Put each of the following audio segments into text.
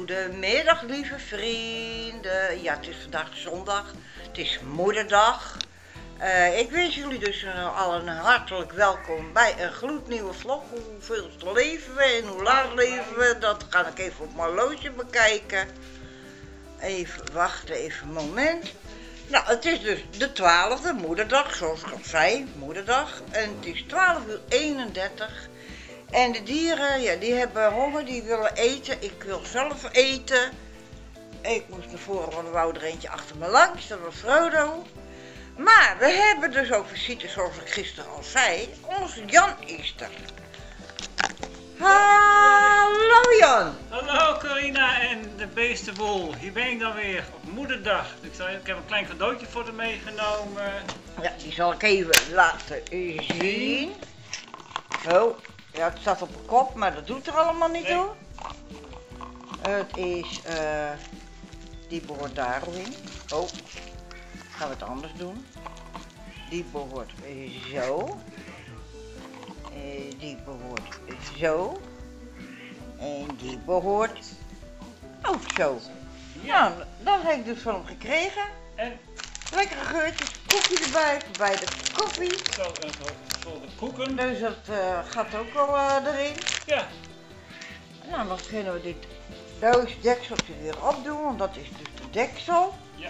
Goedemiddag lieve vrienden. Ja, het is vandaag zondag. Het is moederdag. Ik wens jullie dus allen hartelijk welkom bij een gloednieuwe vlog. Hoeveel leven we en hoe laat leven we, dat ga ik even op mijn horloge bekijken. Even wachten, even een moment. Nou, het is dus de 12e, moederdag, zoals ik al zei, moederdag. En het is 12:31. En de dieren, ja, die hebben honger, die willen eten. Ik wil zelf eten. Ik moest naar voren, want er wou er eentje achter me langs, dat was Frodo. Maar we hebben dus ook visite, zoals ik gisteren al zei. Onze Jan is er. Hallo Jan. Hallo Corina en de beestenboel. Hier ben ik dan weer op moederdag. Ik heb een klein cadeautje voor haar meegenomen. Ja, die zal ik even laten zien. Oh, ja, het staat op de kop, maar dat doet er allemaal niet toe. Het is, die behoort daarin. Oh, gaan we het anders doen. Die behoort zo. Die behoort zo. En die behoort ook zo. Ja. Nou, dat heb ik dus van hem gekregen. En Lekkere geurtjes, koekje erbij, bij de koffie. zo de koeken. Dus dat gaat ook wel erin. Ja. Nou, dan kunnen we dit doosdekseltje weer opdoen, want dat is dus de deksel. Ja.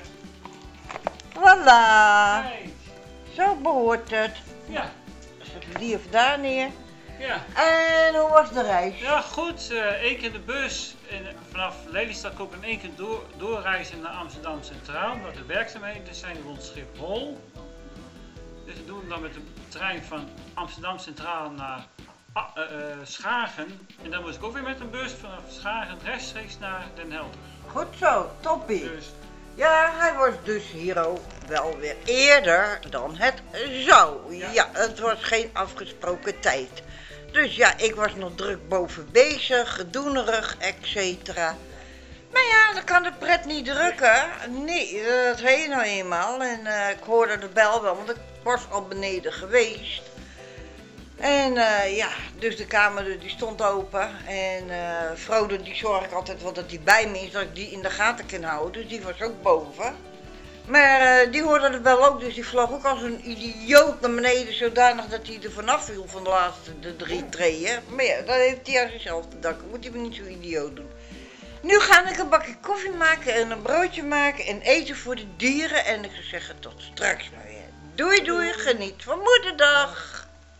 Voilà! Kijk. Zo behoort het. Ja. Zet we die even daar neer. Ja. En hoe was de reis? Ja, goed. 1 keer de bus. En vanaf Lelystad kon ik in 1 keer doorreizen naar Amsterdam Centraal. Omdat de werkzaamheden zijn rond Schiphol. Dus we doen dan met de trein van Amsterdam Centraal naar Schagen. En dan moest ik ook weer met een bus vanaf Schagen rechtstreeks naar Den Helder. Goed zo, toppie. Dus Ja, hij was dus hier ook wel weer eerder dan het zou. Ja, het was geen afgesproken tijd. Dus ja, ik was nog druk boven bezig, doenerig, etc. Maar ja, dan kan de pret niet drukken. Nee, dat weet je nou eenmaal. En ik hoorde de bel wel, want ik was al beneden geweest. En ja, dus de kamer die stond open. En Frodo die zorg ik altijd wel dat hij bij me is, dat ik die in de gaten kan houden. Dus die was ook boven. Maar die hoorde de bel ook, dus die vloog ook als een idioot naar beneden. Zodanig dat hij er vanaf viel van de laatste 3 treeën. Maar ja, dat heeft hij aan zichzelf te danken. Moet hij me niet zo idioot doen. Nu ga ik een bakje koffie maken en een broodje maken en eten voor de dieren. En ik zou zeggen tot straks maar weer. Doei doei, geniet van moederdag.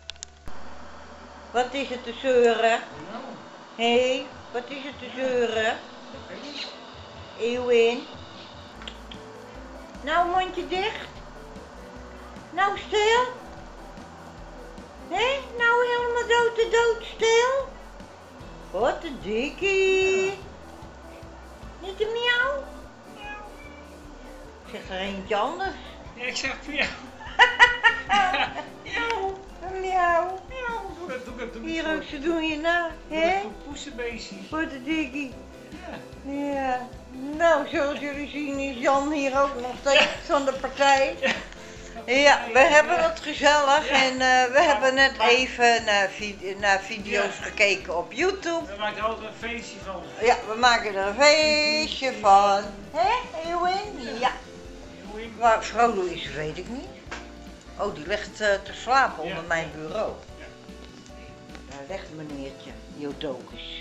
Wat is het te zeuren? Hé, wat is het te zeuren? Eeuwin. Nou, mondje dicht. Nou, stil. Hé, nou helemaal dood stil. Wat een dikkie. Niet een miauw? Zeg er eentje anders. ja, ik zeg voor jou. Een miauw. Doe Hier ook, ze doen je na, hè? Een poesenbeestje. Wat een dikkie. Ja. Ja. Nou, zoals jullie zien is Jan hier ook nog steeds van de partij. Ja, we hebben het gezellig en we hebben net even naar video's gekeken op YouTube. We maken er altijd een feestje van. Ja, we maken er een feestje van. Hé, Eowyn? Ja. Waar Frodo is, weet ik niet. Oh, die ligt te slapen onder mijn bureau. Daar legt meneertje, Jodokus.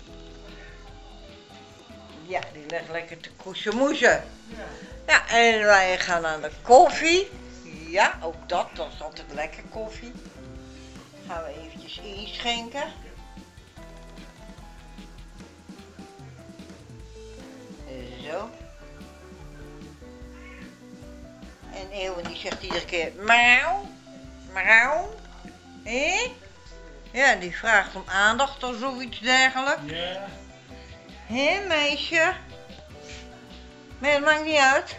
Ja, die legt lekker te koezemoezen. Ja, en wij gaan aan de koffie. Ja, ook dat is altijd lekker koffie. Gaan we eventjes inschenken. Zo. En Eeuwen die zegt iedere keer mauw, mauw. Hé? Ja, die vraagt om aandacht of zoiets dergelijks. Ja. Hé, meisje? Maar het maakt niet uit.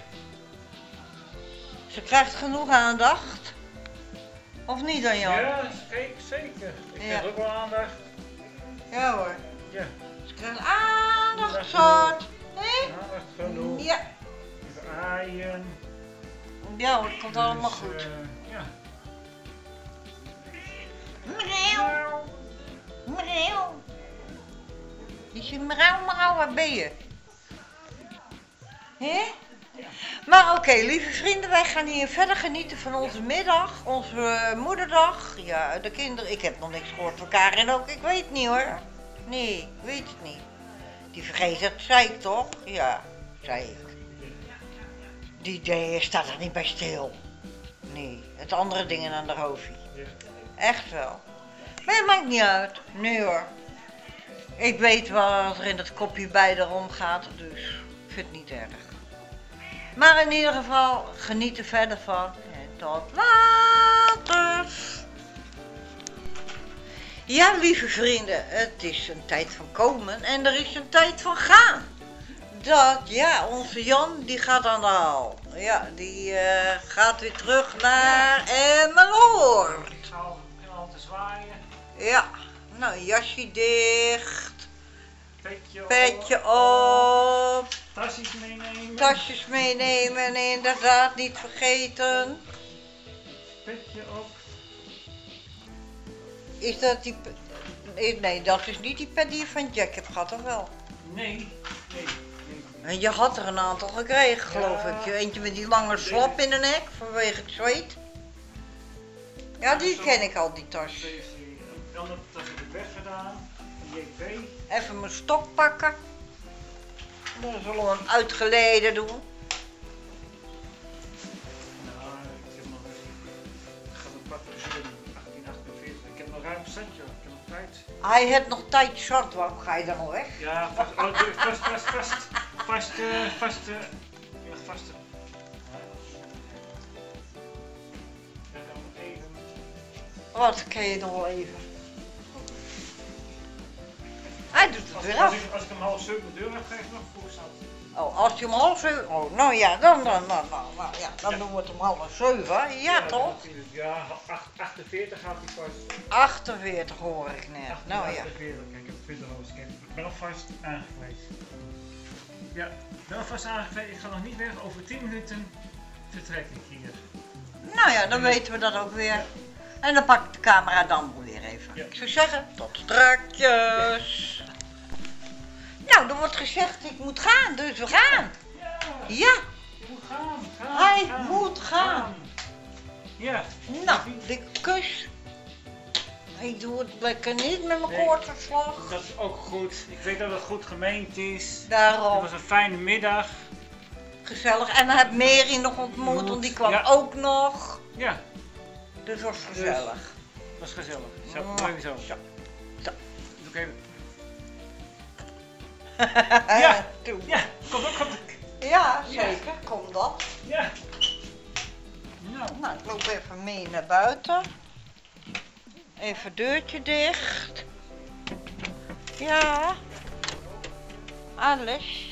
Ze krijgt genoeg aandacht. Of niet dan, Jan? Ja, zeker. Ik Ja. krijg ook wel aandacht. Ja hoor. Ja. Ze krijgt aandacht, schat. Hé? Aandacht genoeg. Ja. Even aaien. Ja hoor, het komt allemaal Dus, goed. ja. Mrauw. Mrauw. Die zegt mrauw, mrauw, waar ben je? Hè? Maar oké, lieve vrienden, wij gaan hier verder genieten van onze middag, onze moederdag. Ja, de kinderen, ik heb nog niks gehoord van Karin ook, ik weet het niet hoor. Nee, ik weet het niet. Die vergeet het, zei ik toch? Ja, zei ik. Die staat er niet bij stil. Nee, het andere dingen aan de hoofdje. Echt wel. Maar het maakt niet uit. Nee hoor. Ik weet wat er in het kopje bij erom gaat, dus ik vind het niet erg. Maar in ieder geval, geniet er verder van. En tot later. Ja, lieve vrienden, het is een tijd van komen en er is een tijd van gaan. Ja, onze Jan, die gaat aan de haal. Ja, die gaat weer terug naar Emmeloord. Ik ga al te zwaaien. Ja, nou, jasje dicht. Petje op. Tasjes meenemen. Tasjes meenemen, inderdaad, niet vergeten. Petje op. Is dat die... Nee, dat is niet die pet die je van Jack hebt gehad, of wel? Nee. En je had er een aantal gekregen, geloof ik. Eentje met die lange slap in de nek, vanwege het zweet. Ja, die ken ik al, die tas. Dan heb ik het weggedaan. Een JP. Even mijn stok pakken. Dan zullen we hem uitgeleden doen. Nou, ik heb nog ik ga een pakken 1848. Ik heb nog ruim een centje, ik heb nog tijd. Hij heeft nog tijd short, waarom ga je dan al weg? Ja, vast. Wat ken je nog wel even? Hij doet het weer af. Als ik hem half 7 de deur heb, krijg ik nog vroeg zat. Oh, als je hem half 7... Oh, nou ja, dan doen we het om half 7. Ja, toch? Ja, 48 gaat hij vast. 48 hoor ik net. Nou ja. 48, kijk, ik heb 20 hoofd. Ik ben alvast aangekleed. Ja, ik ben alvast aangekleed. Ik ga nog niet weg. Over 10 minuten vertrek ik hier. Nou ja, dan weten we dat ook weer. En dan pak ik de camera dan weer even. Ja. Ik zou zeggen, tot strakjes. Nou, er wordt gezegd, ik moet gaan, dus we gaan. Ja, Je moet gaan. hij moet gaan. Ja. Nou, de kus. Ik doe het lekker niet met mijn Nee. koortverslag. Dat is ook goed. Ik weet dat het goed gemeend is. Het Daarom, was een fijne middag. gezellig. En dan heb Mary nog ontmoet, want die kwam Ja. ook nog. Ja, Dus het was gezellig. dat was gezellig. Zo, Mm. mooi zo. Zo. Zo. Doe ik even. Ja, doe. Ja, komt ook. Ja, zeker, kom dat. Ja. Nou, Nou, ik loop even mee naar buiten. Even deurtje dicht. Ja. Alles.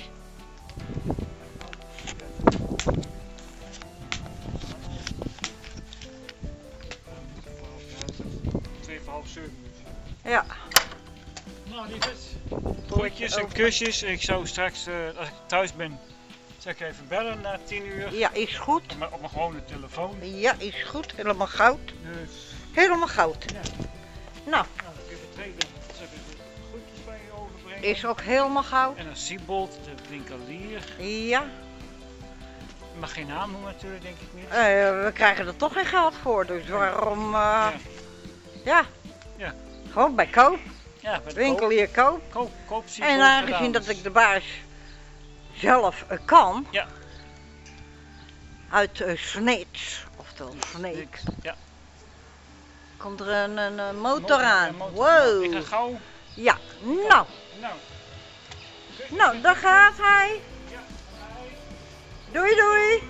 even half 7. Ja. Nou, lieverd. Groetjes en kusjes. Ik zou straks, als ik thuis ben, zal ik even bellen na 10 uur. Ja, is goed. Op mijn gewone telefoon. Ja, is goed. Helemaal goud. Dus, Helemaal goud. ja. Nou, Nou, als ik even treden, zal ik even groetjes bij je overbrengen. is ook helemaal goud. En een Siebold, de winkelier. Ja. Ik mag geen naam noemen natuurlijk, denk ik niet. We krijgen er toch geen geld voor, dus waarom... Ja. Ja. Ja. Gewoon bij koop. Ja, met Winkelier koop. koop Siebold En aangezien gedaan, dat dus. ik de baas zelf kan, Ja. uit Sneeds, oftewel Sneek, Ja. komt er een motor aan. Ik ga Wow. gauw. Ja, nou, Nou. daar gaat hij. Ja. Doei doei.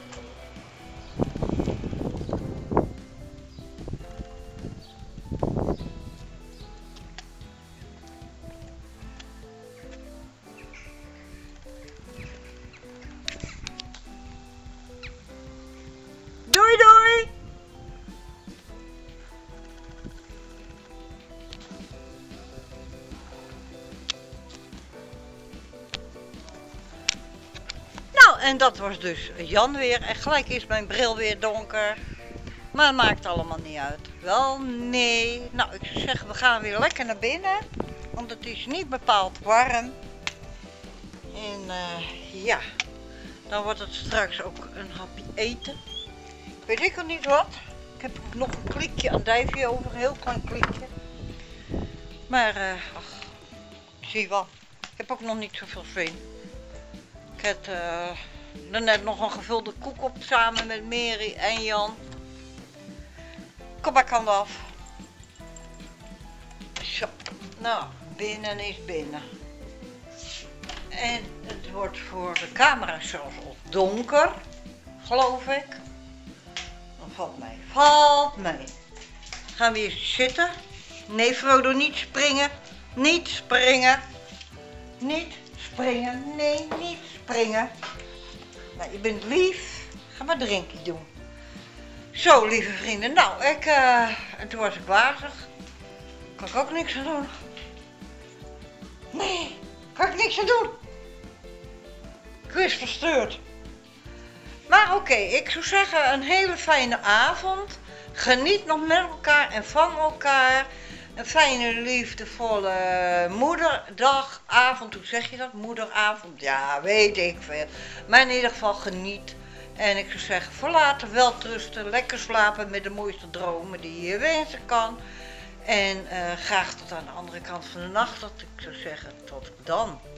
Doei doei. Nou, en dat was dus Jan weer. En gelijk is mijn bril weer donker. Maar het maakt allemaal niet uit. Wel, nee. Nou, ik zou zeggen, we gaan weer lekker naar binnen. Want het is niet bepaald warm. En ja, Dan wordt het straks ook een hapje eten. Weet ik al niet wat. Ik heb nog een klikje andijvie over, een heel klein klikje. Maar, zie je wel. Ik heb ook nog niet zoveel zin. Ik heb net nog een gevulde koek op samen met Mary en Jan. Kom maar kant af. Zo, nou, binnen is binnen. En het wordt voor de camera zelfs al donker, geloof ik. Dan valt mee. Valt mee. Gaan we hier zitten? Nee, Frodo, niet springen. Niet springen. Niet springen. Nee, niet springen. Nou, je bent lief. Ga maar drinken doen. Zo, lieve vrienden. Nou, en toen was ik wazig. Kan ik ook niks aan doen. Nee, kan ik niks aan doen. Quiz verstuurd. Maar oké, ik zou zeggen een hele fijne avond. Geniet nog met elkaar en van elkaar. Een fijne, liefdevolle moederdagavond. Hoe zeg je dat? Moederavond? Ja, weet ik veel. Maar in ieder geval geniet. En ik zou zeggen, voor later welterusten. Lekker slapen met de mooiste dromen die je wensen kan. En graag tot aan de andere kant van de nacht. Dat ik zou zeggen, tot dan.